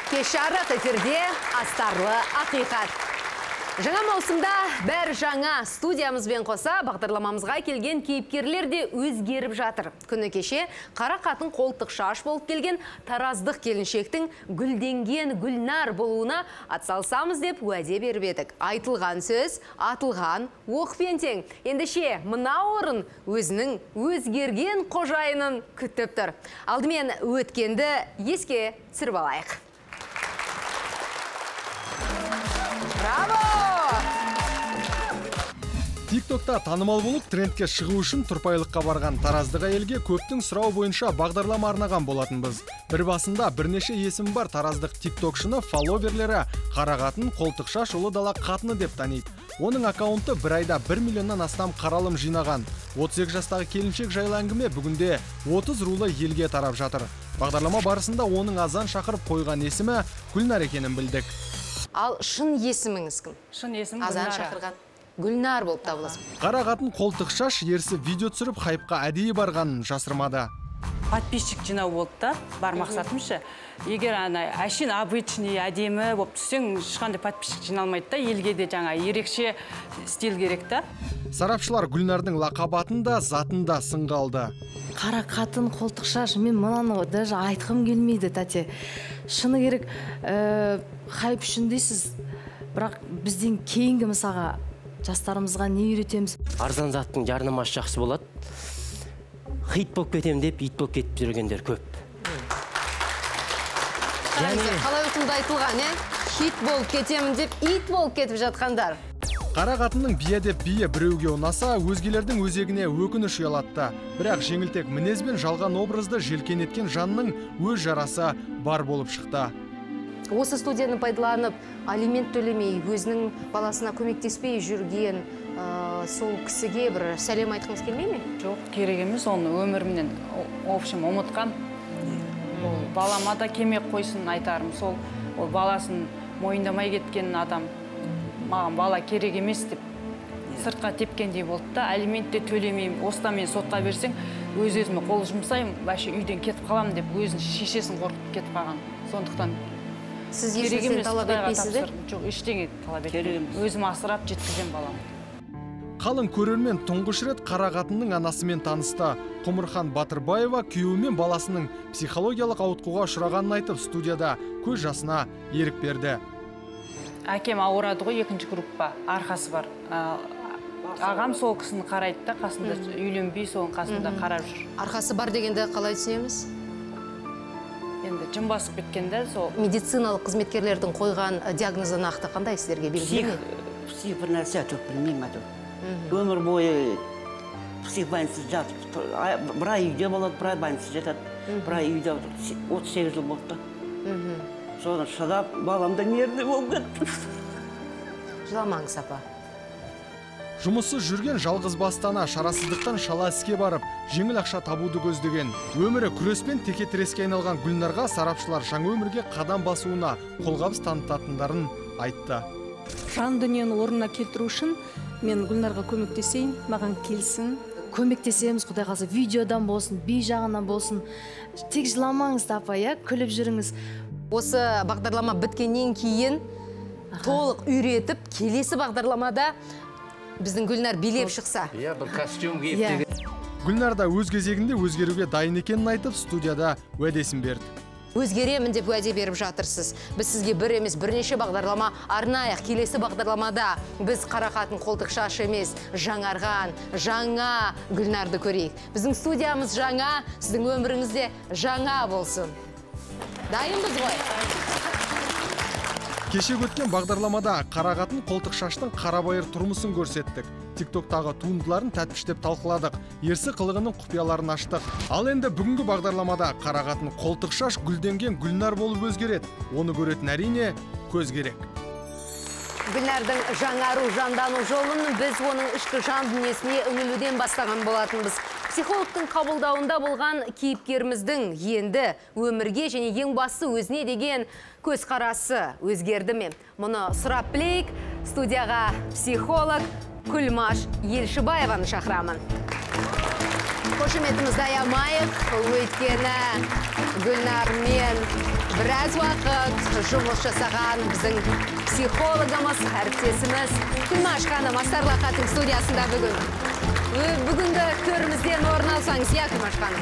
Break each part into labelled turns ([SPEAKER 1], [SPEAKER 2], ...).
[SPEAKER 1] Кешарық эфирде астарлы ақиқат. Жаңа маусымда бәр жаңа студиямызбен қоса бағдарламамызға келген кейіпкерлер де өзгеріп жатыр. Күні кеше қара қатын қолтық шаш болып келген тараздық келіншектің гүлденген Гүлнар болуына атсалсамыз деп уәде беріп едік. Айтылған сөз, атылған оқпен тең. Ендеше мына орын өзінің өзгерген қожайынын күтіп тұр. Алдымен өткенді еске түсіріп алайық. Браво!
[SPEAKER 2] Тиктокта танымал болып трендке шығу үшін тұрпайлыққа барған тараздық әйелге көптің сұрау бойынша бағдарлама арнаған болатынбыз. Бір басында бірнеше есім бар тараздық тиктокшыны фолловерлері қара қатын қолтық шаш ұлы дала қатыны деп таниды. Оның аккаунты бір айда 1 миллионнан астам қаралым жинаған. 32 жастағы келіншек жайлы әңгіме бүгінде 30 рулы елге тарап жатыр. Бағдарлама барысында оның азан шақырып қойған есімі Гүлнар екенін білдік.
[SPEAKER 1] Ал шын есіміңіз кім?
[SPEAKER 3] Шын есім
[SPEAKER 1] Азан шақырған Гүлнар болып табыласың.
[SPEAKER 2] Қара қатын қолтық шаш ерсі видео түсіріп хайпқа әдейі барғанын жасырмады.
[SPEAKER 3] Подписчик жинау болды да, бар мақсатымшы. Егер әшін обычный әдемі болып түссең, ешқандай подписчик жиналмайды да, елге де жаңа ерекше стиль керек та.
[SPEAKER 2] Сарапшылар Гүлнардың лақабатын да, затын да сынға алды.
[SPEAKER 4] Қара қатын қолтық шаш, мен мынаны даже айтқым келмейді, тәте. Шыны керек, хайп үшін дейсіз, бірақ бізден кейінгі мысалға жастарымызға не үйретеміз?
[SPEAKER 5] Арзан заттың жарнамасы жақсы болады. Хит болып кетем деп, ит болып кетіп жүргендер көп.
[SPEAKER 1] Қалай өтімді айтылған, хит болып кетемін деп, ит болып кетіп жатқандар.
[SPEAKER 2] Қара қатынның бие деп бие біреуге ұнаса, өзгелердің өзегіне өкініш ұялатты. Бірақ жеңілтек мінезбен жалған образды желкен еткен жанның өз жарасы бар болып шықты.
[SPEAKER 1] Осы студияны пайдаланып, алимент төлемей, өзінің баласына көмектеспей жүрген сол кісіге бір сәлем айтқыңыз келмей ме?
[SPEAKER 3] Жоқ, керек емес, оны өмірімнен, общем, ұмытқан. Балама да кемек қойсын айтарым, сол баласын мойындамай кеткен адам, маған бала керек емес деп сыртқа тепкендей болды да, алимент те төлемеймін, осыдан мен сотқа берсең, өз-өзіме қол жұмсаймын, бәші үйден кетіп қалам деп, өзінің шешесін қорқып кетіп қалған. Сондықтан
[SPEAKER 1] сіз ешнәрсе талап етпейсіз?
[SPEAKER 3] Жоқ, ештеңе талап етпеймін. Өзім асырап жеткізген балам.
[SPEAKER 2] Қалың көрермен тұңғыш рет қара қатынның анасымен танысты. Құмырхан Батырбаева күйеуімен баласының психологиялық ауытқуға ұшырағанын айтып, студияда көз жасына ерік берді.
[SPEAKER 3] Әкем ауырады ғой, 2-ші группа, арқасы бар. Ағам сол кісіні қарайды да, қасында үйленбей, соның қасында қарап жүр.
[SPEAKER 1] Арқасы бар дегенде қалай түсінеміз?
[SPEAKER 3] Енді жын басып кеткенде сол.
[SPEAKER 1] Медициналық қызметкерлердің қойған диагнозы нақты қандай сіздерге белгілі ме?
[SPEAKER 6] Псих бір нәрсе жоқ, білмеймін. Өмір бойы псих больницада жатып, бір ай үйде болады, бір ай больницада жатады. Бір ай үйде 38 жыл болды. Соны шыдап, баламда нерві болып кетті.
[SPEAKER 1] Жыламаңыз, апа.
[SPEAKER 2] Жұмыссыз жүрген жалғыз бастана шарасыздықтан шала іске барып, жеңіл ақша табуды көздеген. Өмірі күреспен теке-тіреске айналған Гүлнарға сарапшылар жаңа өмірге қадам басуына қолғабыс танытатындарын айтты.
[SPEAKER 7] Жан дүниені орнына келтіру үшін мен Гүлнарға көмектесейін, маған келсін.
[SPEAKER 4] Көмектесеміз, Құдай қаласа, видеодан болсын, би жағынан болсын. Тек жыламаңыз, апа, күліп жүріңіз.
[SPEAKER 1] Осы бағдарлама біткеннен кейін толық үйретіп, келесі бағдарламада біздің Гүлнар билеп шықса.
[SPEAKER 5] Бір костюм киіп.
[SPEAKER 2] Гүлнар да өз кезегінде өзгеруге дайын екенін айтып, студияда уәдесін берді.
[SPEAKER 1] Өзгеремін деп уәде беріп жатырсыз. Біз сізге бір емес, бірнеше бағдарлама арнайық. Келесі бағдарламада біз қара қатын қолтық шаш емес, жаңарған, жаңа Гүлнарды көрейік. Біздің студиямыз жаңа, сіздің өміріңізде жаңа болсын. Дайынбыз ғой.
[SPEAKER 2] Кеше өткен бағдарламада қара қатын қолтық шаштың қарабайыр тұрмысын көрсеттік. Тиктоктағы туындыларын тәтпіштеп талқыладық. Ерсі қылығының құпияларын аштық. Ал енді бүгінгі бағдарламада қара қатын қолтық шаш гүлденген Гүлнар болып өзгереді. Оны көретін әрине көз керек.
[SPEAKER 1] Гүлнардың жаңару, жандану жолын біз оның ішкі жан дүниесіне үңілуден бастаған болатынбыз. Психологтың қабылдауында болған кейіпкеріміздің енді өмірге және ең басы өзіне деген көзқарасы өзгерді ме? Мұны сұрап білейік. Студияға психолог Күлмаш Елшібаеваны шақырамын. Қошеметімізді аямайық, өйткені Гүлнар мен Біраз уақыт жұмыс жасаған біздің психологымыз, әріптесіміз Күлмаш ханым Астарлы Ақиқаттың студиясында бүгінгі төрімізден орын алсаңыз, иә, Күлмаш ханым.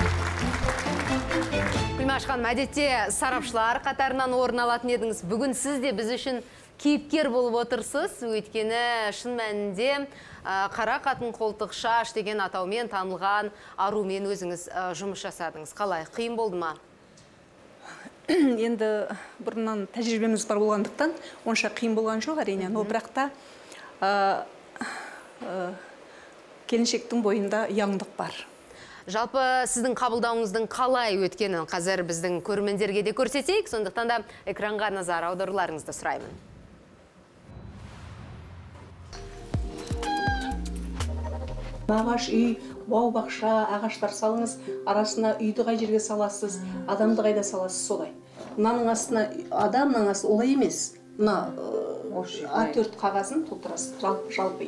[SPEAKER 1] Күлмаш ханым, әдетте сарапшылар қатарынан орын алатын едіңіз. Бүгін сіз де біз үшін кейіпкер болып отырсыз, өйткені шын мәнінде қара қатын қолтық шаш деген атаумен танылған арумен өзіңіз жұмыс жасадыңыз. Қалай, қиын болды ма?
[SPEAKER 7] Енді бұрыннан тәжірибеміз бар болғандықтан, онша қиын болған жоқ әрине, но бірақ та келіншектің бойында ұяңдық бар.
[SPEAKER 1] Жалпы сіздің қабылдауыңыздың қалай өткенін қазір біздің көрермендерге де көрсетейік, сондықтан да экранға назар аударуларыңызды сұраймын.
[SPEAKER 7] Ағаш үй, бау-бақша, ағаштар салыңыз, арасына үйді қай жерге саласыз, адамды қайда саласыз, солай. Мынаның астына адамның астына олай емес. Мына А4 қағазын толтырасыз, жалпы.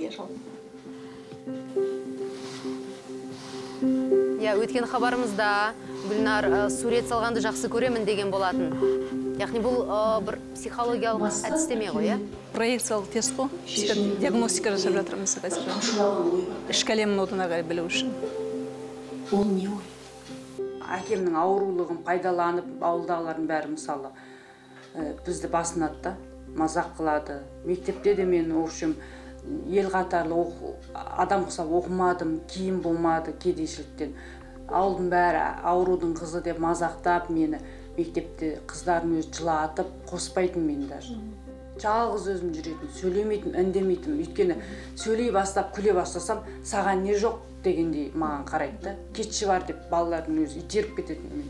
[SPEAKER 1] Өткен хабарымызда Гүлнар сурет салғанды жақсы көремін деген болатын. Яғни бұл бір психологиялық әдістеме ғой, иә?
[SPEAKER 7] Проекциялық тест қой. Диагностика жасап жатырмыз қазір. Ішкі әлемін одан әрі білу үшін.
[SPEAKER 3] Ол не ой? Әкемнің аурулығын пайдаланып, ауылдағылардың бәрі мысалы бізді басынады да, мазақ қылады. Мектепте де мен, в общем, ел қатарлы адам құсап оқымадым, киім болмады кедейшіліктен. Ауылдың бәрі аурудың қызы деп мазақтап мені, мектепте қыздарын өзі жылатып, қоспайтын мені даже. Жалғыз өзім жүретін, сөйлемейтін, үндемейтін. Өйткені сөйлей бастап, күле бастасам, саған не жоқ дегендей маған қарайды. Кетші бар деп балалардың өзі итеріп кететін мен.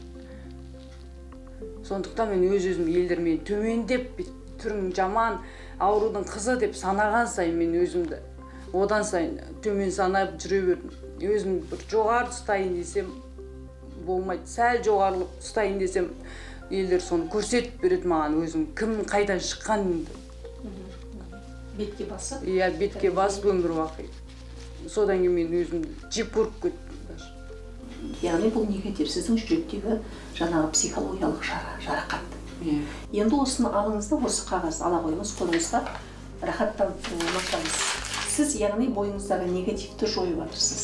[SPEAKER 3] Сондықтан мен өз-өзім елдермен төмендеп, түрің жаман, аурудың қызы деп санаған сайын мен өзімді одан сайын төмен санап жүре бердім. Өзім бір жоғары ұстайын десем болмайды. Сәл жоғарылып ұстайын десем елдер соны көрсетіп береді маған өзім кім қайдан шыққанымды.
[SPEAKER 7] Бетке басып?
[SPEAKER 3] Иә, бетке басып өмір бақи. Содан кейін мен өзімді жеп көріп кеттім.
[SPEAKER 7] Яғни бұл негатив сіздің жүректегі жаңағы психологиялық жарақат. Енді осыны алыңыз да, осы қағазды ала қойыңыз, қолыңызға рахаттанып бастаңыз. Сіз яғни бойыңыздағы негативті жойып жатырсыз.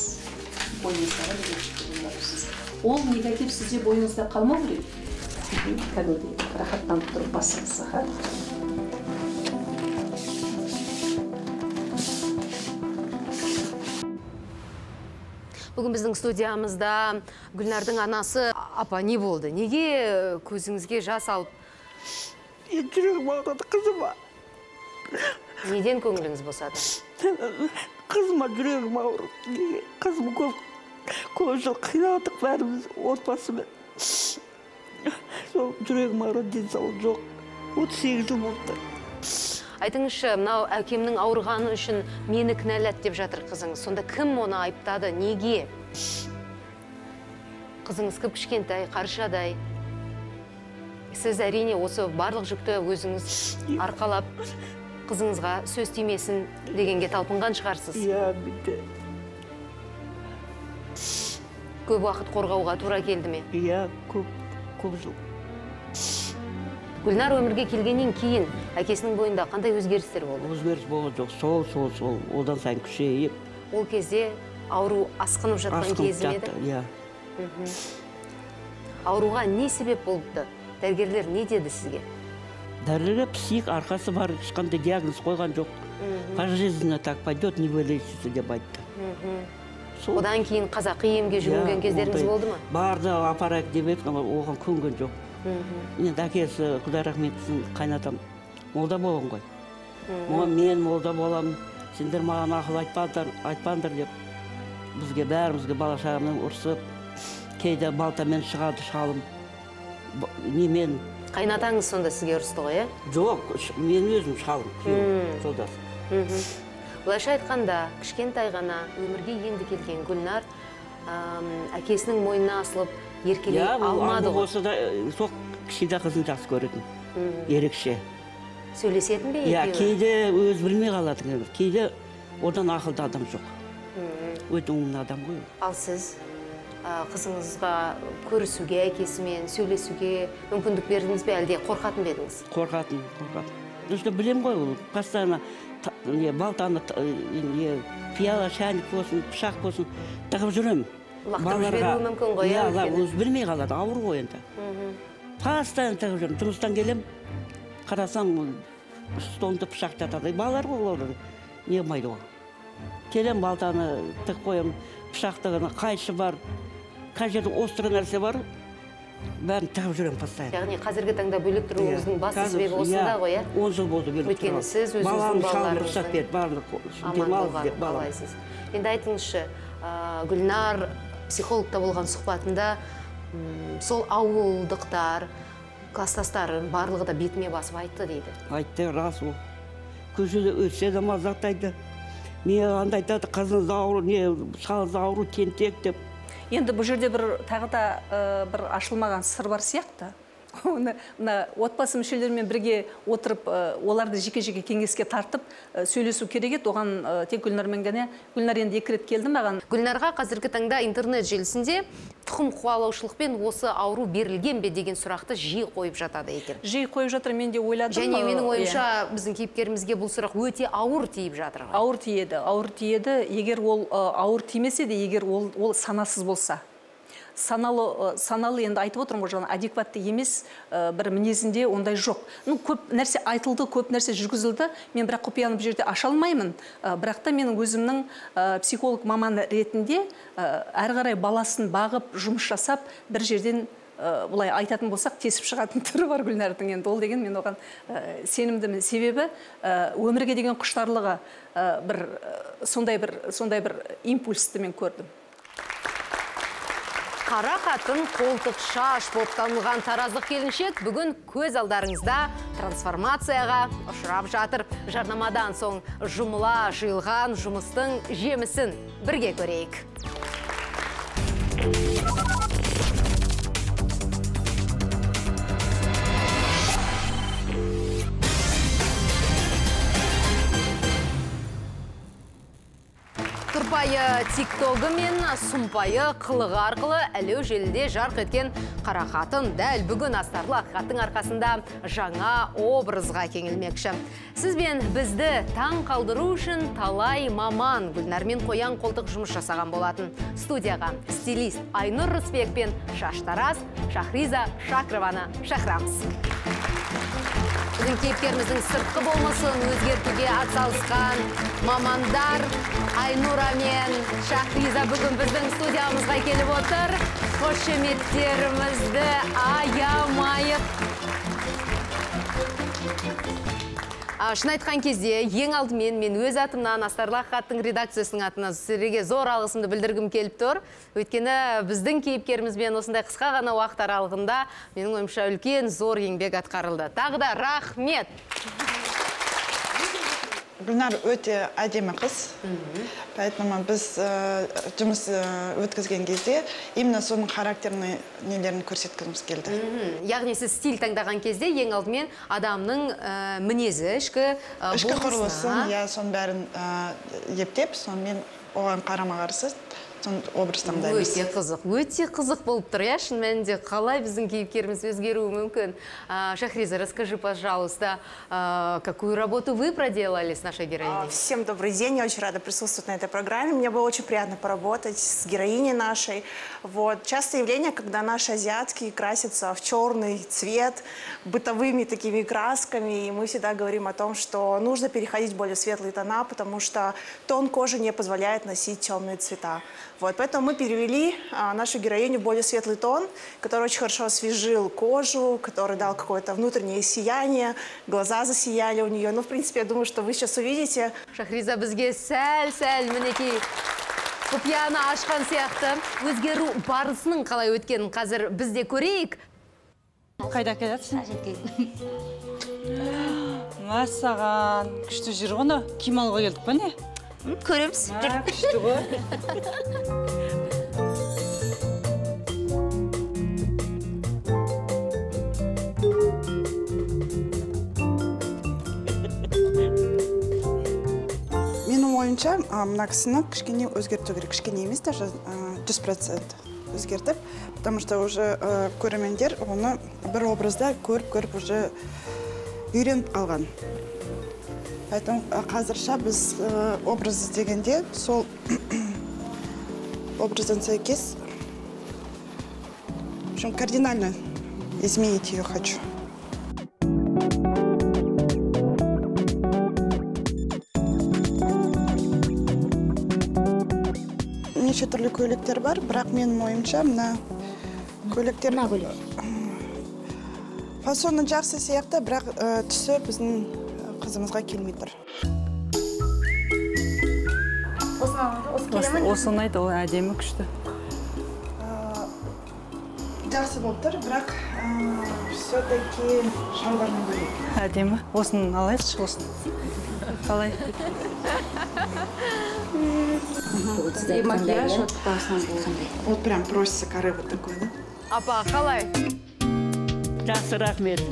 [SPEAKER 7] Ол негатив сізде бойыңызда қалмау керек. Кәдімгідей рахаттанып тұрып басыңыз.
[SPEAKER 1] Бүгін біздің студиямызда Гүлнардың анасы апа не болды? Неге көзіңізге жас алып?
[SPEAKER 6] Жүрегім ауырады, қызыма.
[SPEAKER 1] Неден көңіліңіз босады?
[SPEAKER 6] Қызыма жүрегім ауырады. Қызым көп жыл қиналдық бәріміз отбасымен. Сол жүрегім ауырады, денсаулық жоқ. 38 жыл болды.
[SPEAKER 1] Айтыңызшы, мынау әкемнің ауырғаны үшін мені кінәлады деп жатыр қызыңыз. Сонда кім оны айыптады? Неге? Қызыңыз кішкентай, қаршадай. Сіз әрине осы барлық жүкті өзіңіз арқалап қызыңызға сөз тимесін дегенге талпынған шығарсыз.
[SPEAKER 6] Иә, бітті.
[SPEAKER 1] Көп уақыт қорғауға тура келді ме?
[SPEAKER 6] Иә, көп жыл.
[SPEAKER 1] Гүлнар өмірге келгеннен кейін әкесінің бойында қандай өзгерістер болды?
[SPEAKER 6] Өзгеріс болған жоқ, сол, одан сайын күшейіп.
[SPEAKER 1] Ол кезде ауру асқынып жатқан кезі ме еді?
[SPEAKER 6] Иә.
[SPEAKER 1] Ауруға не себеп болыпты? Дәрігерлер не деді сізге?
[SPEAKER 6] Дәрігерлер псих, арқасы бар, ешқандай диагноз қойған жоқ. Пожизненно так пойдет, не вылечится деп айтты.
[SPEAKER 1] Одан кейін қазақи емге жүгінген кездеріңіз болды ма?
[SPEAKER 6] Барды апарайық деп едік, оған көнген жоқ. Енді әкесі, Құдай рахметсін, қайнатам молда болған ғой. Мен молда болам, сендер маған ақыл айтпаңдар деп бізге бәрімізге бала шағамнан ұрсып, кейде балтамен шығады шалым. Немен?
[SPEAKER 1] Қайнатаңыз сонда сізге ұрысты ғой, е?
[SPEAKER 6] Жоқ, мен өзім шалым, жолдас.
[SPEAKER 1] Бұлайша айтқанда, кішкентай ғана өмірге енді келген Гүлнар әкесінің мойнына асылып еркелей алмады ғой.
[SPEAKER 6] Осы да соқ кішкентай қызын жақсы көретін, ерекше.
[SPEAKER 1] Сөйлесетін бе?
[SPEAKER 6] Иә, кейде өз білмей қалады, кейде одан ақылды адам жоқ. Өте оңын адам ғой.
[SPEAKER 1] Ал сіз? қызыңызға көрісуге, әкесімен сөйлесуге мүмкіндік бердіңіз бе, әлде қорқатын ба едіңіз?
[SPEAKER 6] Қорқатын. Просто білем ғой, ол постоянно балтаны, пияла, шәйнік болсын, пышақ болсын, тағып жүрем.
[SPEAKER 1] Лақтырып жіберуі мүмкін ғой?
[SPEAKER 6] Өзі білмей қалады, ауыр ғой енді. Постоянно тағып жүрем. Жұмыстан келем, қарасам, столында пышақ жатады. Балалар ғой олар, не қылмайды ғой. Келем, балтаны тығып қоям, пышақтығына қайшы бар, қай жерде острый нәрсе бар, бәрін тағып жүрем постоянно.
[SPEAKER 1] Яғни қазіргі таңда бөлек тұруыңыздың басты себебі осында ғой, иә?
[SPEAKER 6] 10 жыл болды бөлек тұрған.
[SPEAKER 1] Өйткені сіз өзіңіздің балаларыңыздың аман болуға қалайсыз. Енді айтыңызшы, Гүлнар психологта болған сұхбатында сол ауылдықтар, кластастарын барлығы да бетіме басып айтты дейді.
[SPEAKER 6] Айтты, рас ол. Көшеде өтсе де мазақтайды. Мен андай айтады, қызыңыз ауру, шалыңыз ауру, тентек деп.
[SPEAKER 7] Енді бұл жерде тағы да бір ашылмаған сыр бар сияқты. Мына отбасы мүшелерімен бірге отырып, оларды жеке-жеке кеңеске тартып сөйлесу керек еді. Оған тек Гүлнармен ғана. Гүлнар енді 2 рет келді маған.
[SPEAKER 1] Гүлнарға қазіргі таңда интернет желісінде тұқым қуалаушылықпен осы ауру берілген бе деген сұрақты жиі қойып жатады екен.
[SPEAKER 7] Жиі қойып жатыр, мен де ойладым.
[SPEAKER 1] Және менің ойымша біздің кейіпкерімізге бұл сұрақ өте ауыр тиіп жатыр.
[SPEAKER 7] Ауыр тиеді. Егер ол ауыр тимесе де, егер ол санасыз болса. Саналы енді айтып отырмын ғой, адекватты емес бір мінезінде ондай жоқ. Көп нәрсе айтылды, көп нәрсе жүргізілді. Мен бірақ құпияны бұл жерде аша алмаймын. Бірақ та менің өзімнің психолог маманы ретінде әрі қарай баласын бағып, жұмыс жасап, бір жерден бұлай айтатын болсақ, тесіп шығатын түрі бар Гүлнардың. Енді ол деген мен оған сенімдімін. Себебі өмірге деген құштарлығы сондай бір импульсті мен көрдім.
[SPEAKER 1] Қара қатын қолтық шаш болып танылған тараздық келіншек бүгін көз алдарыңызда трансформацияға ұшырап жатыр. Жарнамадан соң жұмыла жиылған жұмыстың жемісін бірге көрейік. Тұрпайы тиктогы мен сұмпайы қылығы арқылы әлеу желіде жарқ еткен қара қатын дәл бүгін астарлы ақиқаттың арқасында жаңа образға кеңілмекші. Сіз бен бізді таң қалдыру үшін талай маман Гүлнармен қоян қолтық жұмыс жасаған болатын. Студияға стилист Айнұр Рысбек пен шаштараз Шахриза Шакрованы шақырамыз. Біздің кейіпкеріміздің сыртқы болмысын өзгертуге атсалысқан мамандар Айнура мен Шахриза бүгін біздің студиямызға келіп отыр. Қошеметтерімізді аямайық. Шын айтқан кезде, ең алдымен мен өз атымнан Астарлы ақиқаттың редакциясының атынан сіздерге зор алғысымды білдіргім келіп тұр. Өйткені біздің кейіпкерімізбен осындай қысқа ғана уақыт аралығында менің ойымша үлкен зор еңбек атқарылды. Тағы да рахмет!
[SPEAKER 8] Гүлнар өте әдемі қыз. Поэтому біз жұмыс өткізген кезде именно соның характерный нелерін көрсеткіміз келді.
[SPEAKER 1] Яғни сіз стиль таңдаған кезде ең алдымен адамның мінезі, ішкі
[SPEAKER 8] құрылысын, соның бәрін ептеп, сонымен оған қарама-қарсы образ таңдаймыз.
[SPEAKER 1] Өте қызық болып тұр, шын мәнінде қалай біздің кейіпкеріміз өзгеруі мүмкін. Шахриза, расскажи, пожалуйста, какую работу вы проделали с нашей героиней?
[SPEAKER 9] Всем добрый день, я очень рада присутствовать на этой программе. Мне было очень приятно поработать с героиней нашей. Частое явление, когда наши азиатские красятся в черный цвет, бытовыми такими красками, и мы всегда говорим о том, что нужно переходить в более светлые тона, потому что тон кожи не позволяет носить темные цвета. Поэтому мы перевели нашу героиню в более светлый тон, который очень хорошо освежил кожу, который дал какое-то внутреннее сияние, глаза засияли у нее. В принципе, я думаю, что вы сейчас увидите.
[SPEAKER 1] Шахриза бізге сәл мінекей құпияны ашқан сияқты. Өзгеру барысының қалай өткенін қазір бізде көрейік.
[SPEAKER 3] Қайда келесің? Мәссаған, күшті жүр ғына, киім алуға келдік па не?
[SPEAKER 1] Көреміз.
[SPEAKER 3] Күшті ғой.
[SPEAKER 8] Менің ойымша, мына кісіні кішкене өзгерту керек, кішкене емес, даже 100%. өзгертіп, потому что уже көрермендер оны бір образда көріп уже үйреніп қалған. Поэтому қазірше біз образ іздегенде сол образдан сәйкес кардинально изменить ее хочу. Неше түрлі көйлектер бар, бірақ менің ойымша мына көйлектер фасоны жақсы сияқты, бірақ түсі біздің қызымызға келмей тұр.
[SPEAKER 3] Осы ұнайды, ол әдемі күшті.
[SPEAKER 8] Жақсы болып тұр, бірақ все-таки шалбармен бөлек.
[SPEAKER 3] Әдемі. Осын алайықшы, осын. Қалай?
[SPEAKER 8] И макияж вот прям просится коры вот такой, да?
[SPEAKER 1] Апа, қалай?
[SPEAKER 6] Жақсы, рахмет.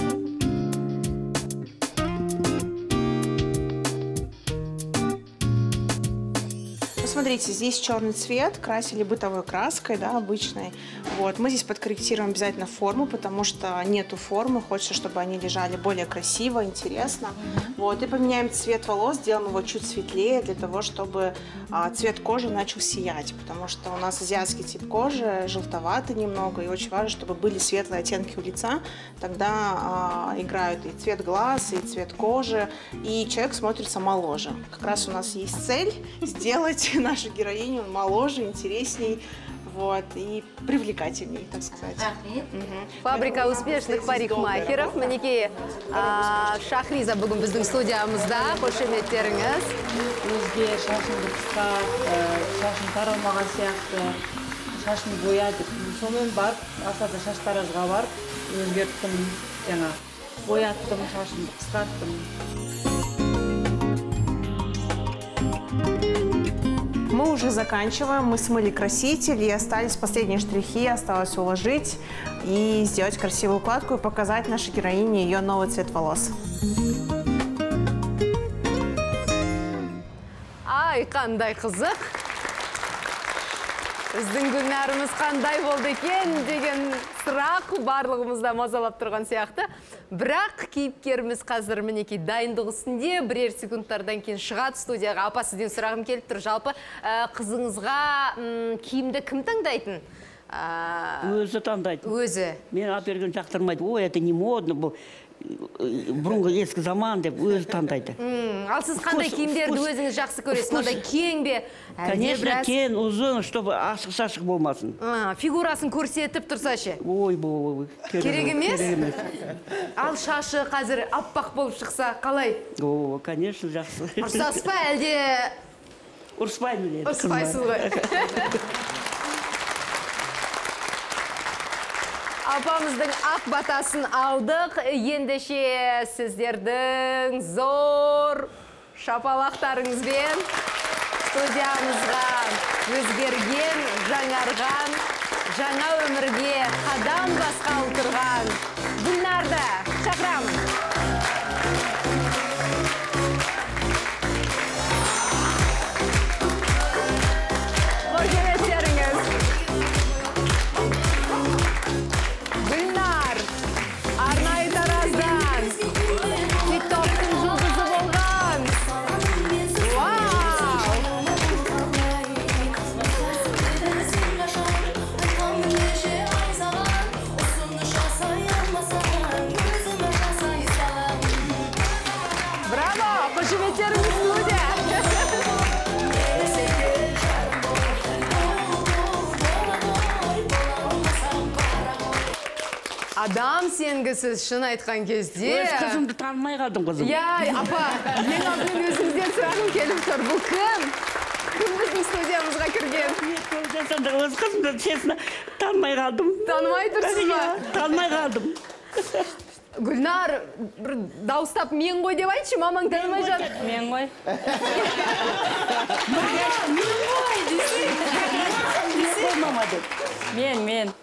[SPEAKER 9] Смотрите, здесь черный цвет, красили бытовой краской, да, обычной. Вот. Мы здесь подкорректируем обязательно форму, потому что нету формы, хочется, чтобы они лежали более красиво, интересно. Вот. И поменяем цвет волос, сделаем его чуть светлее, для того, чтобы цвет кожи начал сиять, потому что у нас азиатский тип кожи, желтоватый немного, и очень важно, чтобы были светлые оттенки у лица, тогда играют и цвет глаз, и цвет кожи, и человек смотрится моложе. Как раз у нас есть цель сделать нашу героиню моложе, интересней, вот, и привлекательней, так сказать.
[SPEAKER 1] Фабрика успешных парикмахеров. Мінекей Шахриза бүгін біздің студиямызда. Қошеметтеріңіз.
[SPEAKER 3] Өзге шашымды қысқа, шашым таралмаған сияқты, шашым боядып. Сонымен барып, асада шаштаразға барып, өзгерттім, жаңа бояттым, шашымды қысқарттым.
[SPEAKER 9] Мы уже заканчиваем, мы смыли краситель, и остались последние штрихи, осталось уложить и сделать красивую укладку и показать нашей героине ее новый цвет волос.
[SPEAKER 1] Ай, қандай қызық. Біздің Гүлнарымыз қандай болды екен деген сұрақ барлығымызда мазалап тұрған сияқты. Бірақ кейіпкеріміз қазір мінекей дайындық үстінде, бірер секундтардан кейін шығады студияға. Апа, сізден сұрағым келіп тұр. Жалпы қызыңызға киімді кім таңдайтын?
[SPEAKER 6] Өзі таңдайды.
[SPEAKER 1] Өзі.
[SPEAKER 6] Мен аперген жақтырмайды. Ой, это не модно бұл. Бұрынғы ескі заман деп өзі таңдайды.
[SPEAKER 1] Ал сіз қандай киімдерді өзіңіз жақсы көресіз? Ондай кең бе?
[SPEAKER 6] Конечно, кен, ұзын, чтобы ашық-шашық болмасын.
[SPEAKER 1] Фигурасын көрсетіп тұрсашы?
[SPEAKER 6] Ой, бұл
[SPEAKER 1] керек емес? Ал шашы қазір аппақ болып шықса қалай?
[SPEAKER 6] О, конечно, жақсы.
[SPEAKER 1] Ұрсасыз ба, әлде?
[SPEAKER 6] Ұрспаймын.
[SPEAKER 1] Ұрспайсыз ғой. Апамыздың ақ батасын алдық. Ендеше сіздердің зор шапалақтарыңызбен студиямызға өзгерген, жаңарған, жаңа өмірге қадам басқалы тұрған Гүлнарды шақырамын. Адам сенгісіз шын айтқан кезде...
[SPEAKER 6] Өз қызымды танымай қалдым қызым.
[SPEAKER 1] Я, апа, мен алдымен өзіңізден сұрағым келіп тұр. Бұл кім? Кім біздің студиямызға кірген?
[SPEAKER 6] Өз қызымды честно танымай қалдым.
[SPEAKER 1] Танымай тұрсыз ба?
[SPEAKER 6] Танымай қалдым.
[SPEAKER 1] Гүлнар, бір дауыстап мен ғой деп айтшы, мамаң танымай жатыр.
[SPEAKER 3] Мен ғой. Мен.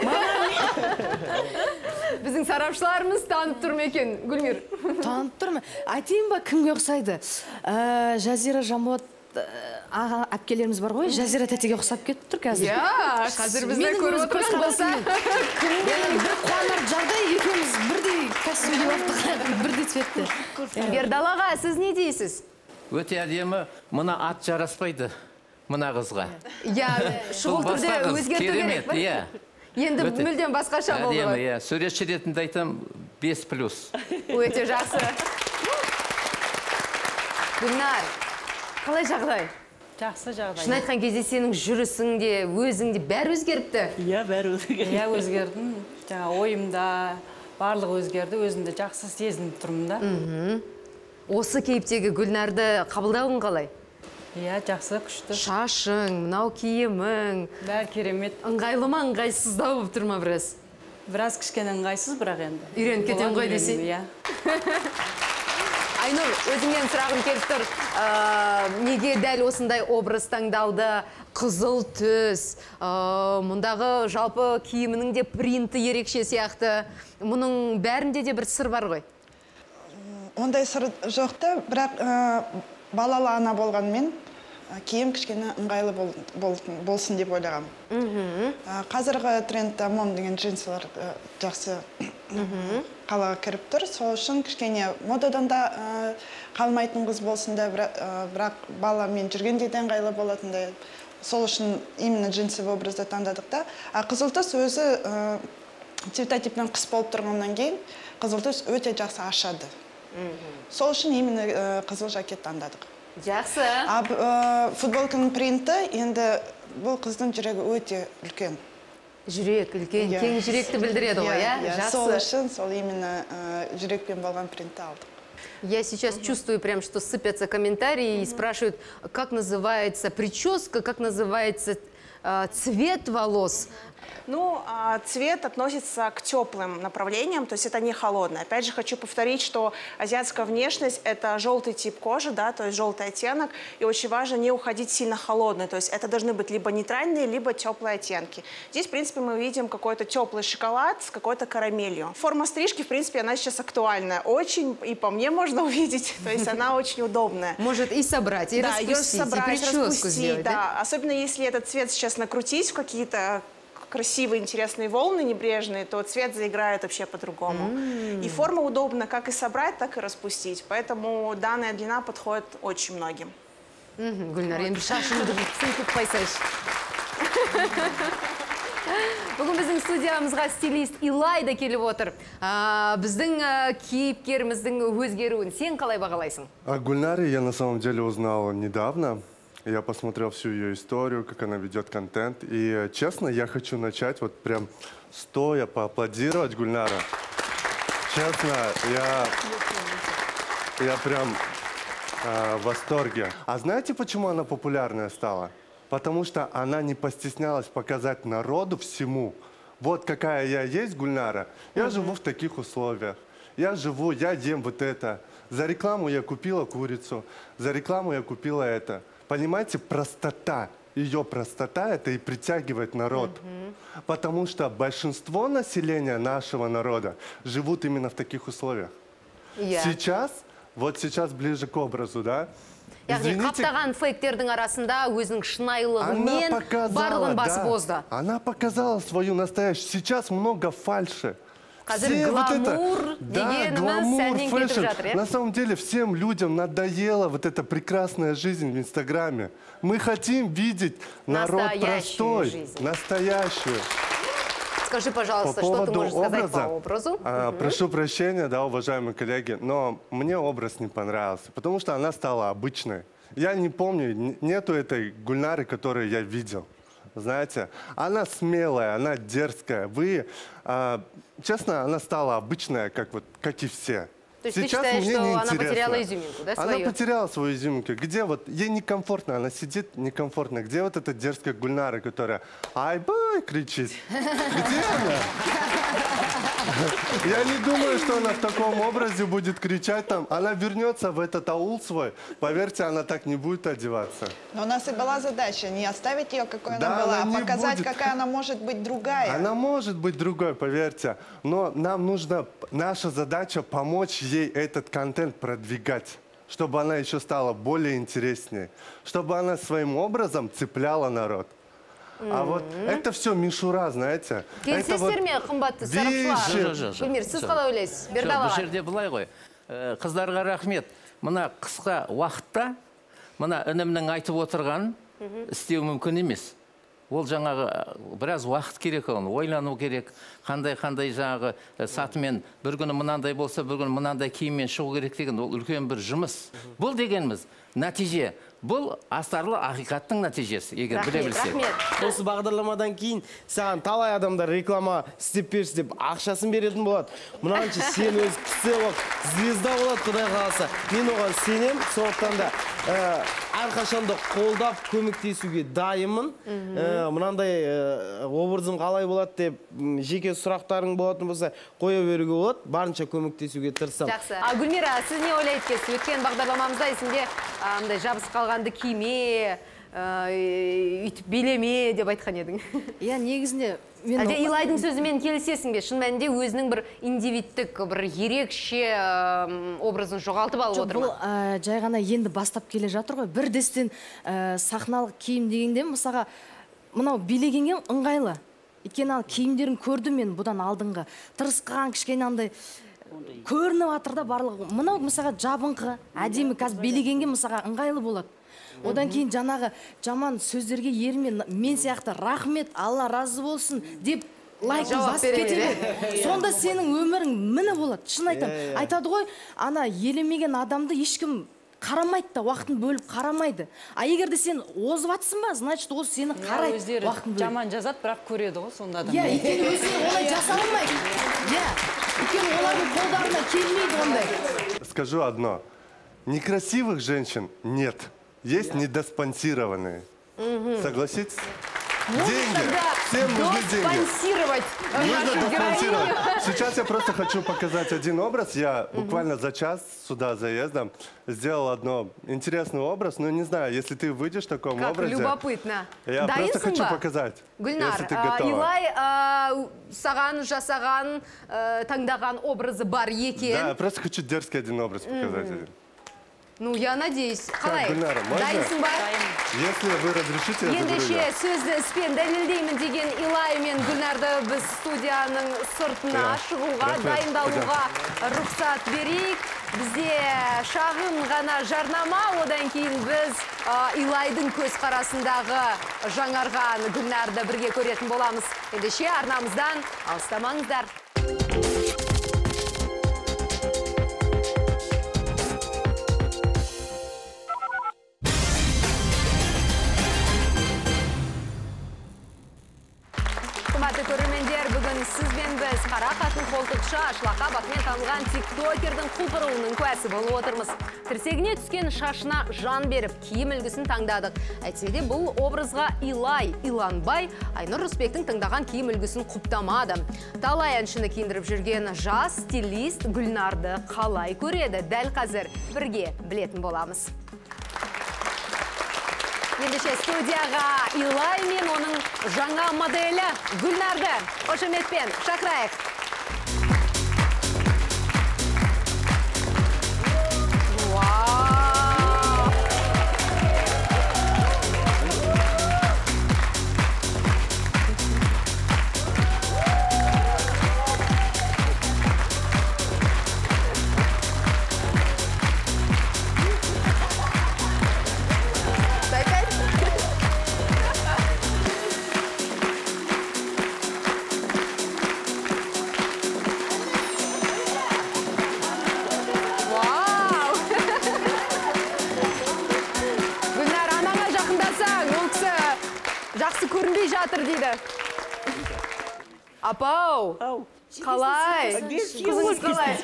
[SPEAKER 1] Біздің сарапшыларымыз танып тұр ма екен, Гүлмир?
[SPEAKER 4] Танып тұрмын. Айтайын ба, кімге ұқсайды? Жазира Жамбот аға әпкелеріміз бар ғой, Жазира тәтеге ұқсап кетіп тұр қазір.
[SPEAKER 1] Қазір бізді көріп отырған болса.
[SPEAKER 4] Бір қуанар жағдай, екеуміз бірдей костюм киіп бірдей цветті.
[SPEAKER 1] Ердалаға, сіз не дейсіз?
[SPEAKER 10] Өте әдемі, мұна ат жараспайды, мұна қызға.
[SPEAKER 1] Шұғыл түрде өзгерту керек пе? Енді мүлден басқаша болды ғой.
[SPEAKER 10] Әдемі, суретші ретінде айтам 5+.
[SPEAKER 1] Өте жақсы. Гүлнар, қалай жағдай?
[SPEAKER 3] Жақсы жағдай.
[SPEAKER 1] Шын айтқан кезде сенің жүрісіңде, өзіңде бәрі өзгеріпті?
[SPEAKER 6] Иә, бәрі өзгерді.
[SPEAKER 3] Иә, өзгердім. Жаңа ойымда барлығы өзгерді, өзімді жақсы сезініп тұрмын да.
[SPEAKER 1] Осы кейіптегі Гүлнарды қабылдауың қалай?
[SPEAKER 3] Иә, жақсы, күшті.
[SPEAKER 1] Шашың, мынау киімің.
[SPEAKER 3] Бәрі керемет.
[SPEAKER 1] Ыңғайлы ма, ыңғайсыздау болып тұр ма біраз?
[SPEAKER 3] Біраз кішкене ыңғайсыз, бірақ енді.
[SPEAKER 1] Үйреніп кетем ғой десең.
[SPEAKER 3] Иә.
[SPEAKER 1] Айнұр, өзіңнен сұрағым келіп тұр. Неге дәл осындай образ таңдалды? Қызыл түс, мұндағы жалпы киімінің де принті ерекше сияқты. Мұның бәрінде де бір сыр бар ғой.
[SPEAKER 8] Ондай сыр жоқты, бірақ балалы ана болғанмен киім кішкене ыңғайлы болсын деп ойлағам. Қазіргі трендте мом деген джинсылар жақсы қалаға кіріп тұр. Сол үшін кішкене модадан да қалмайтын қыз болсын да, бірақ баламен жүргенде де ыңғайлы болатындай. Сол үшін именно джинсовый образды таңдадық та. Қызыл түс өзі цветотиппен қыс болып тұрғаннан кейін қызыл түс өте жақсы ашады. Сол үшін именно қызыл жакет таңдадық.
[SPEAKER 1] Жақсы.
[SPEAKER 8] Футболканың принті енді бұл қыздың жүрегі өте үлкен.
[SPEAKER 1] Жүрек үлкен, кең жүректі білдіреді ғой, жақсы.
[SPEAKER 8] Сол үшін сол именно жүрекпен болған принтті алдық.
[SPEAKER 1] Я сейчас чувствую прям, что сыпятся комментарии и спрашивают, как называется прическа, как называется цвет волос.
[SPEAKER 9] Ну, цвет относится к теплым направлениям, то есть это не холодное. Опять же, хочу повторить, что азиатская внешность – это желтый тип кожи, да, то есть желтый оттенок, и очень важно не уходить сильно холодный, то есть это должны быть либо нейтральные, либо теплые оттенки. Здесь, в принципе, мы видим какой-то теплый шоколад с какой-то карамелью. Форма стрижки, в принципе, она сейчас актуальная, очень, и по мне можно увидеть, то есть она очень удобная.
[SPEAKER 1] Может и собрать, и распустить, и прическу сделать, да?
[SPEAKER 9] Особенно если этот цвет сейчас накрутить в какие-то красивые, интересные волны, небрежные, то цвет заиграет вообще по-другому. И форма удобна как и собрать, так и распустить. Поэтому данная длина подходит очень многим.
[SPEAKER 1] Гүлнар, енді шашыңды сылтып қойсайшы. Бүгін біздің студиямызға стилист Илайда келіп отыр. Біздің кейіпкеріміздің өзгеруін сен қалай бағалайсың?
[SPEAKER 11] О Гульнаре я на самом деле узнал недавно. Я посмотрел всю ее историю, как она ведет контент. И, честно, я хочу начать вот прям стоя поаплодировать Гульнара. Честно, я прям в восторге. А знаете, почему она популярная стала? Потому что она не постеснялась показать народу всему. Вот какая я есть, Гульнара. Я живу в таких условиях. Я ем вот это. За рекламу я купила курицу. За рекламу я купила это. Понимаете, простота, ее простота, это и притягивает народ. Потому что большинство населения нашего народа живут именно в таких условиях. Сейчас, вот сейчас ближе к образу, да?
[SPEAKER 1] Яғни қаптаған фейктердің арасында өзінің шынайылығымен барлығын басып озды.
[SPEAKER 11] Она показала свою настоящую. Сейчас много фальши.
[SPEAKER 1] Қазір гламур дегеніміз сәннен кетіп жатыр,
[SPEAKER 11] На самом деле всем людям надоела вот эта прекрасная жизнь в Инстаграме. Мы хотим видеть народ простой, настоящую.
[SPEAKER 1] Скажи, пожалуйста, что ты можешь сказать по образу?
[SPEAKER 11] Прошу прощения, да, уважаемые коллеги, но мне образ не понравился, потому что она стала обычной. Я не помню, нету этой Гульнары, которую я видел. Знаете, она смелая, она дерзкая. Честно, она стала обычная, как и все.
[SPEAKER 1] То есть сейчас ты считаешь, что она потеряла изюминку, да, свою?
[SPEAKER 11] Она потеряла свою изюминку. Где вот, ей некомфортно, она сидит некомфортно. Где вот эта дерзкая Гульнара, которая «Ай-бай!» кричит? Где она? Я не думаю, что она в таком образе будет кричать там. Она вернется в этот аул свой. Поверьте, она так не будет одеваться.
[SPEAKER 8] Но у нас и была задача не оставить ее, какой она была, а показать, какая она может быть другая.
[SPEAKER 11] Она может быть другой, поверьте. Но нам нужно, наша задача помочь ей этот контент продвигать. чтобы она еще стала более интереснее, чтобы она своим образом цепляла народ. А вот это все мишура, знаете.
[SPEAKER 1] Келісесіздер ме, қымбатты сарапшылар? Гүлмир, сіз қалай ойлайсыз? Бердалаға.
[SPEAKER 10] Бұл жерде былай ғой. Қыздарға рахмет. Мына қысқа уақытта, мына інімнің айтып отырған істеу мүмкін емес. Ол жаңағы біраз уақыт керек, оны ойлану керек. Қандай жаңағы сатымен бір күні мынандай болса, бір күні мынандай киіммен шығу керек деген, ол үлкен бір жұмыс. Бұл дегеніміз нәтиже. Бұл астарлы ақиқаттың нәтижесі, егер біле білсек.
[SPEAKER 12] Осы бағдарламадан кейін саған талай адамдар реклама істеп берші деп ақшасын беретін болады. Мұнанша сен өз кісі болып, звезда болады, Құдай қаласа. Мен оған сенем, сондықтан да әрқашанда қолдап көмектесуге дайынмын. Мынандай образым қалай болады деп жеке сұрақтарың болатын болса, қоя беруге болады. Барынша көмектесуге тырысамын.
[SPEAKER 1] Жақсы. Гүлмира, сіз не ойлайсыз? Өткен бағдарламамызда есімде жабысып қалғанды киме, үйтіп белеме деп айтқан едің.
[SPEAKER 4] Иә, негізінде
[SPEAKER 1] әлде Илайдың сөзімен келісесің бе? Шын мәнінде өзінің бір индивидтік, бір ерекше образын жоғалтып алып отыр ма?
[SPEAKER 4] Бұл жай ғана енді бастап келе жатыр ғой. Бір дестен сахналық киім дегенде, мысалға, мынау билегенге ыңғайлы. Өйткені киімдерін көрдім мен бұдан алдыңғы. Тырысқан кішкене андай көрініп жатыр да барлығы. Мынау мысалға жабыңқы, әдемі, қазір билегенге мысалға ыңғайлы болады. Одан кейін жаңағы жаман сөздерге ермен, мен сияқты рахмет, Алла разы болсын деп лайкын басып кетеді. Сонда сенің өмірің міні болады. Шын айтам. Айтады ғой, ана елемеген адамды ешкім қарамайды да, уақытын бөліп қарамайды. А егер де сен озып атсың ба, значит, ол сені қарайды.
[SPEAKER 3] Өздері жаман жазады, бірақ көреді ғой сонда адам.
[SPEAKER 4] Иә, өйткені өздері олай жасалмайды. Иә, өйткені олардың қолдарына келмейді ондай.
[SPEAKER 11] Скажу одно. Некрасивых женщин нет. Есть недоспонсированные. Согласитесь? Деньги. Всем нужны деньги. Нужно доспонсировать. Сейчас я просто хочу показать один образ. Я буквально за час сюда заездом сделал одно интересный образ. Но не знаю, если ты выйдешь в таком образе...
[SPEAKER 1] Как любопытно.
[SPEAKER 11] Я просто хочу показать.
[SPEAKER 1] Гүлнар, Илай саған жасаған, таңдаған образы бар екен.
[SPEAKER 11] Да, я просто хочу дерзкий один образ показать.
[SPEAKER 1] Ну, я надеюсь. Қалай?
[SPEAKER 11] Гүлнара, можно?
[SPEAKER 1] Дайынсың ба?
[SPEAKER 11] Если вы разрешите, я заберу
[SPEAKER 1] Ендеше сөзді іспен дәлелдеймін деген Илай мен Гүлнарды біз студияның сыртына шығуға, дайындалуға рұқсат берейік. Бізде шағын ғана жарнама, одан кейін біз Илайдың көз қарасындағы жаңарған Гүлнарды бірге көретін боламыз. Ендеше арнамыздан алыстамаңыздар. Қымбатты көрермендер, бүгін сізбен біз қара қатын қолтықша лақап атымен танылған тиктокердің құлпыруының куәсі болып отырмыз. Тірсегіне түскен шашына жан беріп, киім үлгісін таңдадық. Әйтсе де бұл образға Илай, Иланбай, Айнұр Рысбектің таңдаған киім үлгісін құптамады. Талай әншіні киіндіріп жүрген жас стилист Гүлнарды қалай көреді? Дәл қазір бірге білетін боламыз. Ендеше студияға Илай мен оның жаңа моделі Гүлнарды қошеметпен шақырайық. Жақсы көрінбей жатыр дейді. Апау, қалай? Қызыңыз қалай?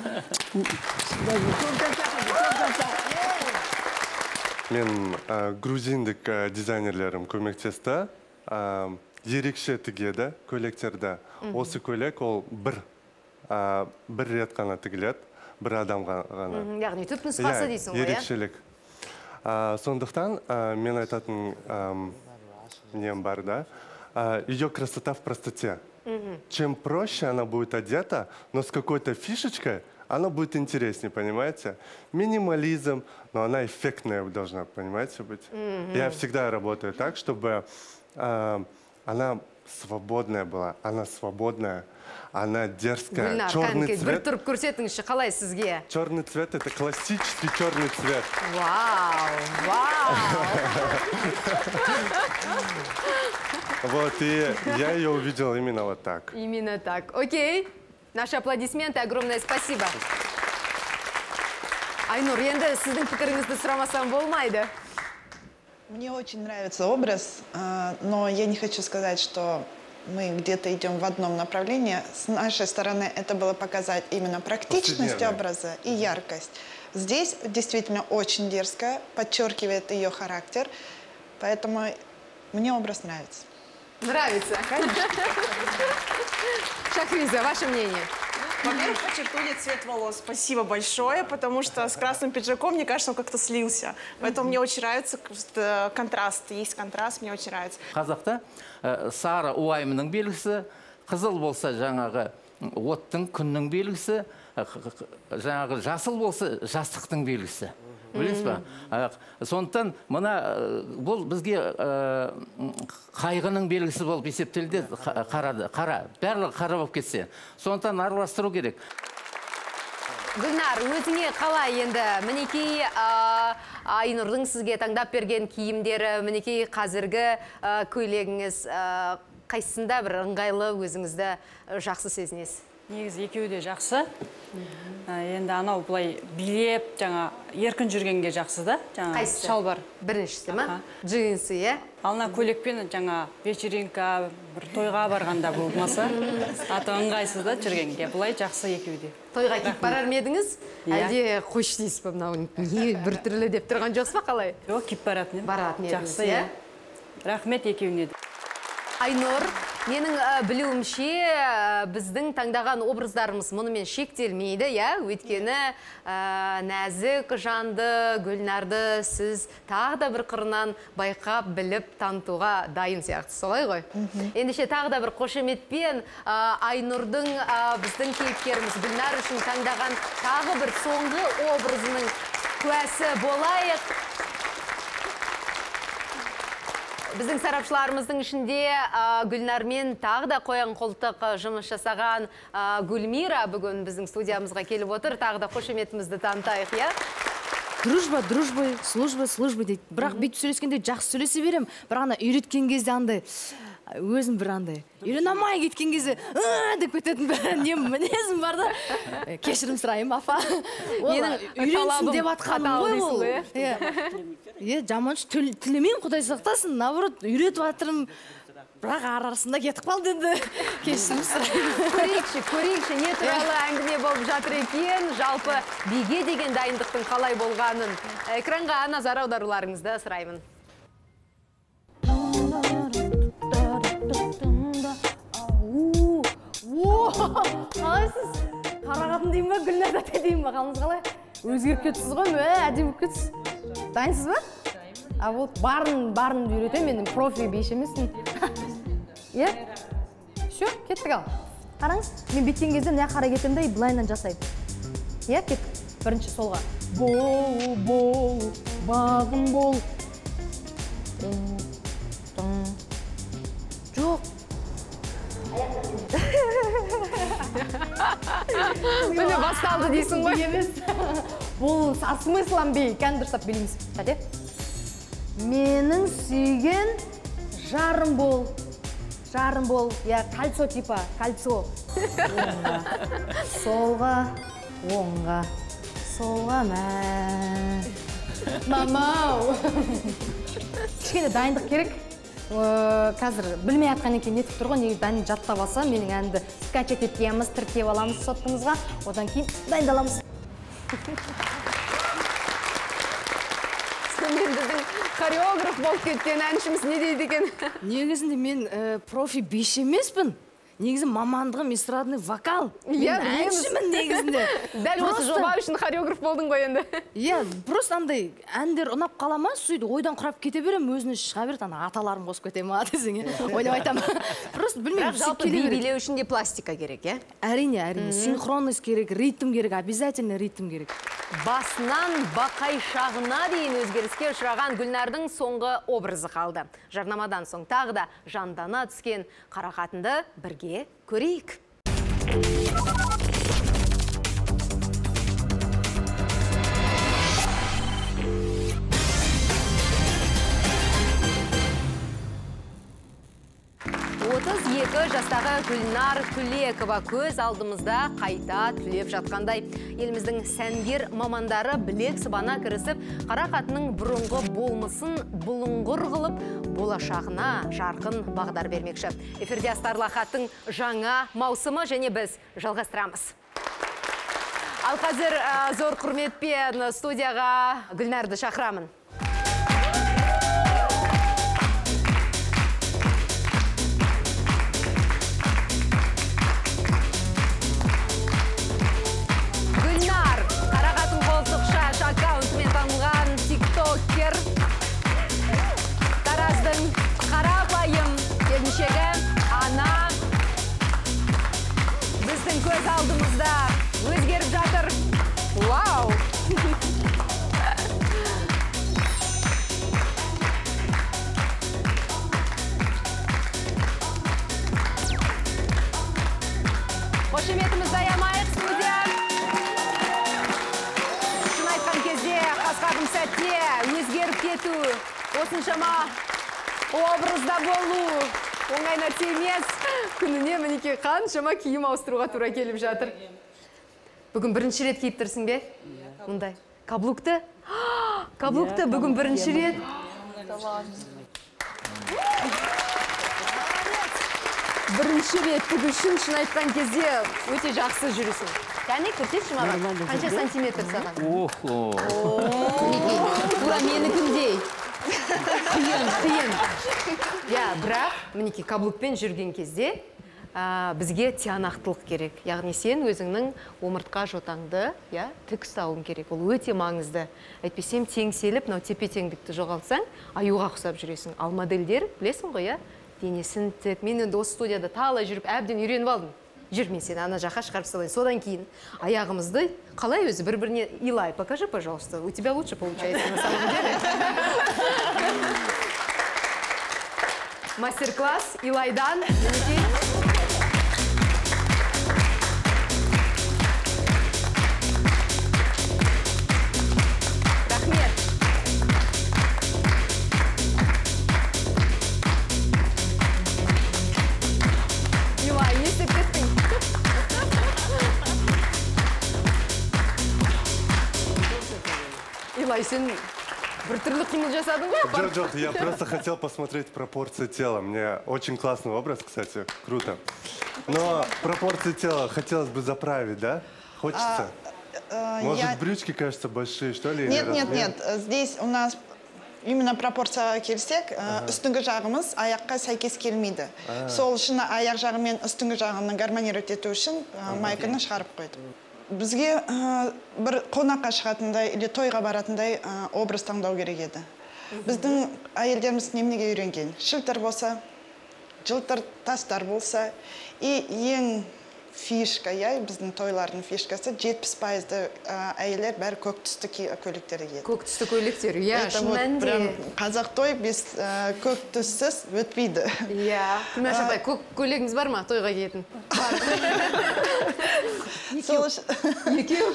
[SPEAKER 11] Мен грузиндік дизайнерлерім көмектесті. Ерекше тігеді көйлектерді. Осы көйлек ол бір рет қана тігіледі, бір адамға ғана.
[SPEAKER 1] Яғни түп нұсқасы дейсің ғой,
[SPEAKER 11] ерекшелік. Сондықтан мен айтатын нем бар, да? Ее красота в простоте. Чем проще она будет одета, но с какой-то фишечкой, она будет интереснее, понимаете? Минимализм, но она эффектная должна, понимаете, быть. Я всегда работаю так, чтобы она свободная была. Она свободная, она дерзкая. Черный цвет.
[SPEAKER 1] Бір тұрып көрсетіңізші, қалай сізге?
[SPEAKER 11] Черный цвет — это классический черный цвет.
[SPEAKER 1] Вау, вау!
[SPEAKER 11] Вот, и я ее увидел именно вот так.
[SPEAKER 1] Именно так. Окей. Наши аплодисменты. Огромное спасибо. Айнур, енді сіздің пікіріңізді сұрамасам болмайды.
[SPEAKER 8] Мне очень нравится образ, но я не хочу сказать, что мы где-то идем в одном направлении. С нашей стороны это было показать именно практичность образа и яркость. Здесь действительно очень дерзкая, подчеркивает ее характер, поэтому мне образ нравится.
[SPEAKER 1] Нравится?
[SPEAKER 8] Конечно.
[SPEAKER 1] Шахриза, ваше мнение?
[SPEAKER 9] Во-первых, подчеркнули цвет волос. Спасибо большое, потому что с красным пиджаком, мне кажется, он как-то слился. Поэтому мне очень нравится контраст. Есть контраст, мне очень нравится.
[SPEAKER 10] Қазақта сары уайымның белгісі, қызыл болса жаңағы оттың, күннің белгісі, жаңағы жасыл болса жастықтың белгісі. Білесіз ба? Сондықтан мына бұл бізге қайғының белгісі болып есептелді, қара, барлығы қара болып кетсе. Сондықтан араластыру керек.
[SPEAKER 1] Гүлнар, өзіңе қалай енді? Мінекей Айнұрдың сізге таңдап берген киімдері, мінекей қазіргі көйлегіңіз қайсында бір ыңғайлы өзіңізді жақсы сезінесіз?
[SPEAKER 3] Негізі екеуі де жақсы. Енді анау бұлай билеп, жаңа еркін жүргенге жақсы да?
[SPEAKER 1] Қайсысы?
[SPEAKER 3] Шалбар.
[SPEAKER 1] Біріншісі ма? Джинсы, е?
[SPEAKER 3] Алына көйлекпен жаңа вечеринка, бір тойға барғанда болмаса, аты ыңғайсыз да жүргенге. Бұлай жақсы екеуі де.
[SPEAKER 1] Тойға киіп барар ма едіңіз? Әлде қойшы дейсіз ба, мынау не бір түрлі деп тұрған жоқсыз ба қалай?
[SPEAKER 3] Жоқ, киіп баратын.
[SPEAKER 1] Баратын едіңіз,
[SPEAKER 3] жақсы,
[SPEAKER 1] е?
[SPEAKER 3] Рахмет екеуіне де.
[SPEAKER 1] Айнұр, менің білуімше біздің таңдаған образдарымыз мұнымен шектелмейді, я? Өйткені нәзік жанды Гүлнарды сіз тағы да бір қырынан байқап, біліп, танытуға дайын сияқты, солай ғой? Ендеше тағы да бір қошеметпен Айнұрдың біздің кейіпкеріміз Гүлнар үшін таңдаған тағы бір соңғы образының куәсі болайық. Біздің сарапшыларымыздың ішінде Гүлнармен тағы да қоян қолтық жұмыс жасаған Гүлмира бүгін біздің студиямызға келіп отыр. Тағы да қошеметімізді танытайық, я?
[SPEAKER 4] Дружба, дружбой, служба, службы дейді. Бірақ бүйтіп сөйлескенде жақсы сөйлесе берем. Бірақ ана үйреткен кезде андай, өзім бір андай. Үйрене алмай кеткен кезде, деп кететін бір мінезім бар да. Кешірім сұрайым, апа. Үйренсін деп атқаным ғой ол. Жаманшы тілемеймін, Құдай сақтасын. Наоборот, үйретіп атырым. Бірақ арасында кетіп қалды енді. Кешірім сұрайым.
[SPEAKER 1] Көрейікші, не туралы әңгіме болып жатыр екен, жалпы биге деген дайындықтың қалай болғанын. Экранға назар аударуларыңызды сұраймын.
[SPEAKER 4] Қалайсыз? Қарағатым дейін ба, Гүлнар тәте дейін ба, қалыңыз қалай? Өзгеріп кетсіз ғой, әдемі кетсіз. Дайынсыз ба? Вот барын үйретем, менің профи бейш емессің. Е? Все, кеттік ал. Қараңыз, мен беткен кезде мына қарай кетемді, бұлайынан жасайды. Е, кеттік. Бірінші солға. Бол, бағым бол. Жоқ.
[SPEAKER 1] Міне басталды дейсің ғой?
[SPEAKER 4] Бұл смыслан бей, кән дұрсап біліңіз. Тәте? Менің сүйген жарым бол. Жарым бол, я кольцо типа, кольцо. Солға, оңға, солға мән. Мамау. Кішкене дайындық керек. Қазір білмей атқан екен нетіп тұрған, негіз дайын жаттап алса, менің әнді скачет етеміз, тіркеп аламыз соттымызға, одан кейін дайындаламыз.
[SPEAKER 1] Мен біздің хореограф болып кеткен әншіміз не дейді екен?
[SPEAKER 4] Негізінде мен профи беш емеспін. негізі мамандығым эстрадный вокал.
[SPEAKER 1] Иә,
[SPEAKER 4] Мен әншімін негізінде.
[SPEAKER 1] Дәл осы жоба үшін хореограф болдың ғой енді.
[SPEAKER 4] Иә, просто андай әндер ұнап қала ма, сөйтіп ойдан құрап кете берем, өзіне шыға береді, ана аталарым қосып кетем ма десең, ойлап айтамын. Просто білмеймін,
[SPEAKER 1] жалпы би билеу үшін де пластика керек, иә?
[SPEAKER 4] Әрине, синхронность керек, ритм керек, обязательно ритм керек.
[SPEAKER 1] Басынан бақай шағына дейін өзгеріске ұшыраған Гүлнардың соңғы образы қалды. Жарнамадан соң тағы да жандана түскен қарақатынды бірге көрейік. Екі жастағы Гүлнар Күлекова көз алдымызда қайта түлеп жатқандай. Еліміздің сәнгер мамандары білек сыбана кірісіп, қарақатының бұрынғы болмысын бұлыңғыр қылып, болашағына жарқын бағдар бермекші. Эфирде Астарлы Ахаттың жаңа маусымы және біз жалғастырамыз. Ал қазір зор құрметпен студияға Гүлнарды шақырамын. Аккаунтымен танылған тиктокер, Тараздың қарапайым келіншегі ана біздің көз алдымызда өзгеріп жатыр. Вау! Қошеметімізді аямайық, студия! Қасқағым сәтте өзгеріп кету, осыншама образда болу, оңай нәрсе емес. Күніне мінеке қаншама киім ауыстыруға тура келіп жатыр. Бүгін бірінші рет киіп тұрсың бе? Мұндай. Каблукты? Каблукты бүгін бірінші рет. Бірінші рет бүгін шын айтқан кезде өте жақсы жүрісің. Кәне, көрсетші маған, қанша сантиметр саған? Тура менікіндей. Қиын. Я, бірақ, мінеке каблукпен жүрген кезде бізге тиянақтылық керек. Яғни сен өзіңнің омыртқа жотаңды тік ұстауың керек. Ол өте маңызды. Әйтпесем теңселіп, тепе-теңдікті жоғалтсаң, аюға ұқсап жүресің. Ал модельдер, білесің ғой, денесін тік. Мен енді осы студияда талай жүріп, әбден үйреніп алдым. Жүр, мен сені ана жаққа шығарып салайын. Содан кейін аяғымызды қалай өзі бір-біріне илай. Покажи, пожалуйста. У тебя лучше получается на самом деле. Мастер-класс илайдан. Рахмет. Илай, не істеп кеттің? Илай, сен біртүрлі қимыл жасадың ғой?
[SPEAKER 11] Жоқ, я просто хотел посмотреть пропорции тела. Мне очень классный образ, кстати, круто. Но пропорции тела хотелось бы заправить, да? Хочется? Может, брючки, кажется, большие, что ли?
[SPEAKER 8] Нет. Здесь у нас именно пропорция келсек, үстіңгі жағымыз аяққа сәйкес келмейді. Сол үшін аяқ жағы мен үстіңгі жағының гармонировать ету үшін майканы шығарып қойдым. Бізге бір қонаққа шығатындай, или тойға баратындай образ таңдау керек еді. Біздің әйелдеріміз неменеге үйренген? Шілтер болса, жылтыр тастар болса, и ең фишка, біздің тойлардың фишкасы 70% әйелер бәрі көк түсті көйлектер киеді.
[SPEAKER 1] Көк түсті көйлектер, шын мәнінде.
[SPEAKER 8] Қазақ той без көк түссіз өтпейді.
[SPEAKER 1] Күлмәш апай, көк көйлегіңіз бар ма тойға киетін? Екеу.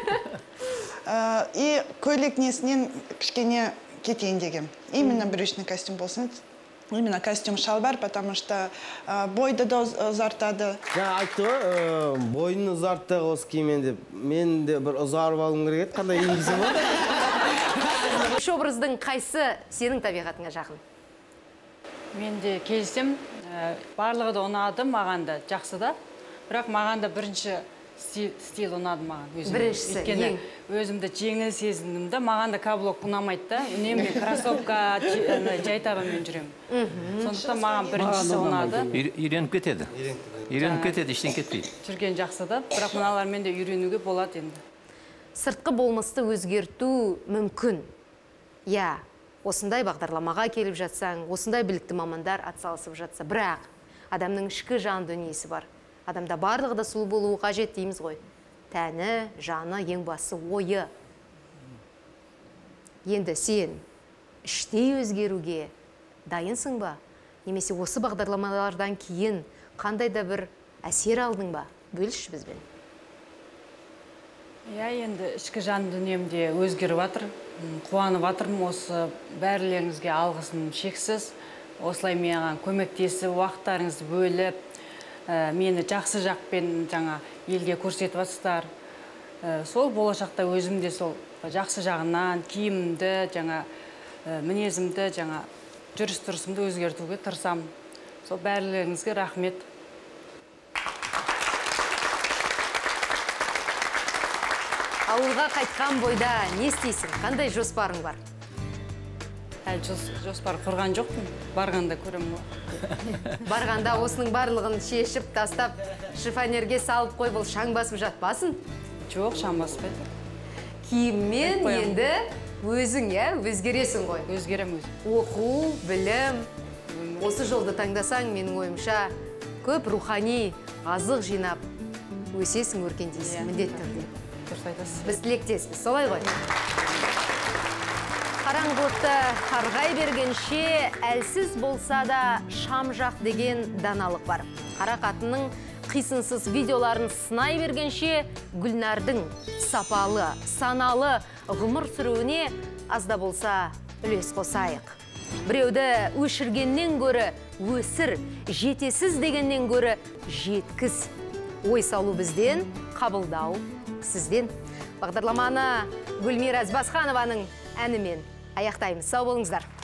[SPEAKER 8] И көйлек несінен кішкене кетейін деген. Именно брючный костюм болсын. Именно костюм шалбар, потому что бойды да ұзартады.
[SPEAKER 12] Айтты ғой, бойын ұзартты осы киіммен деп. Мен де бір ұзарып алғым керек еді, қандай енгізім бар?
[SPEAKER 1] Үш образдың қайсы сенің табиғатыңа жақын?
[SPEAKER 3] Мен де келсем, барлығы да ұнады, маған да жақсы да. Бірақ маған да бірінші стил ұнады маған.
[SPEAKER 1] Біріншісі, ең.
[SPEAKER 3] Өзімді жеңіл сезіндім да, маған да каблук ұнамайды да. Үнемі кроссовка жай табанмен жүремін. Сондықтан маған біріншісі ұнады.
[SPEAKER 10] Үйреніп кетеді. Үйреніп кетеді, іштен кетпейді.
[SPEAKER 3] Жүрген жақсы да, бірақ мыналармен де үйренуге болады енді.
[SPEAKER 1] Сыртқы болмысты өзгерту мүмкін. Я, осындай бағдарламаға келіп жатсаң, осындай білікті мамандар атсалысып жатса, бірақ адамның ішкі жан дүниесі бар. Адамда барлығы да сұлу болуы қажет дейміз ғой. Тәні, жаны, ең басы ойы. Енді сен іштей өзгеруге дайынсың ба? Немесе осы бағдарламалардан кейін қандай да бір әсер алдың ба? Бөліш бізбен.
[SPEAKER 3] Енді ішкі жан дүниемде өзгеріп жатыр. Қуанып жатырмын, осы бәрілеріңізге алғысым шексіз. Осылай маған көмектесіп, уақыттарыңызды бөліп, мені жақсы жақпен жаңа елге көрсетіп жатсыздар. Сол болашақта өзімде сол жақсы жағынан киімімді, жаңа мінезімді, жаңа жүріс-тұрысымды өзгертуге тырысамын. Сол бәрілеріңізге рахмет.
[SPEAKER 1] Ауылға қайтқан бойда не істейсің? Қандай жоспарың бар?
[SPEAKER 3] Жоспар құрған жоқпын. Барғанда көремін.
[SPEAKER 1] Барғанда осының барлығын шешіп, тастап, шифонерге салып қой, бұл шаң басып жатпасын?
[SPEAKER 3] Жоқ, шаң баспайды.
[SPEAKER 1] Киіммен енді өзің, өзгересің ғой?
[SPEAKER 3] Өзгерем өзім.
[SPEAKER 1] Оқу, білім. Осы жолды таңдасаң, менің ойымша, көп рухани азық жинап, өсесің, өркендейсің, міндетті түрде.
[SPEAKER 3] Дұрыс айтасыз.
[SPEAKER 1] Біз тілектеспіз, солай ғой. Қараңғылықты қарғай бергенше, әлсіз болса да шам жақ деген даналық бар. Қара қатынның қисынсыз видеоларын сынай бергенше, Гүлнардың сапалы, саналы ғұмыр сүруіне азда болса үлес қосайық. Біреуді өшіргеннен көрі өсір, жетесіз дегеннен көрі жеткіз. Ой салу бізден, қабылдау сізден. Бағдарламаны Гүлмира Ізбасханованың әнімен аяқтаймыз. Сау болыңыздар.